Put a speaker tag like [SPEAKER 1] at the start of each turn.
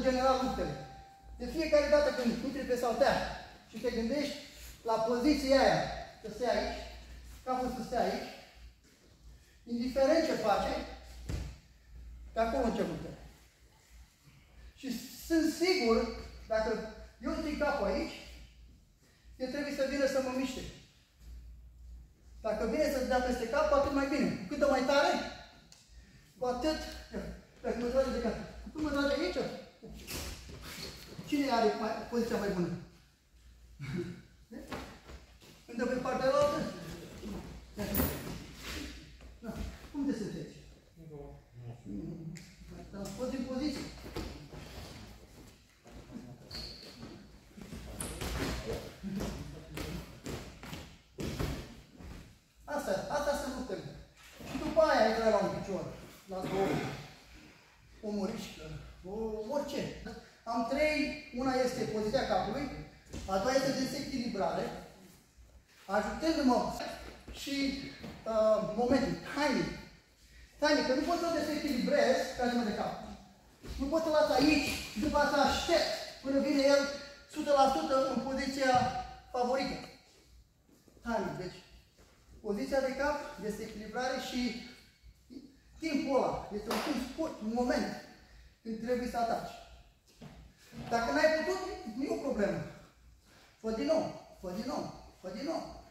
[SPEAKER 1] general luptele. De fiecare dată când intri pe saltea și te gândești la poziția aia, să stai aici, capul să stea aici, indiferent ce face, de acolo începe luptele. Și sunt sigur, dacă eu țin capul aici, el trebuie să vină să mă miște. Dacă vine să dea peste cap, cu atât mai bine. Cu cât mai tare, cu atât... Dacă mă trage de cap. Cum mă trage aici? Cine are poziția mai bună? Când dă pe partea altă? Da. Cum te sunteți? Am fost din poziție. Asta sunt luptele. Și după aia intrai la un picior, la două, o murișcă, orice. Am trei, una este poziția capului, a doua este dezechilibrare, ajutându-mă și momentul, timing. Timing, că nu pot să dezechilibrez tragem de cap. Nu pot să las aici și după asta aștept până vine el 100% în poziția favorită. Timing, deci poziția de cap, dezechilibrare și timpul ăla. Este un timp scurt, un moment când trebuie să ataci. Dacă n-ai putut, nu e o problemă. Fă din nou, fă din nou, fă din nou.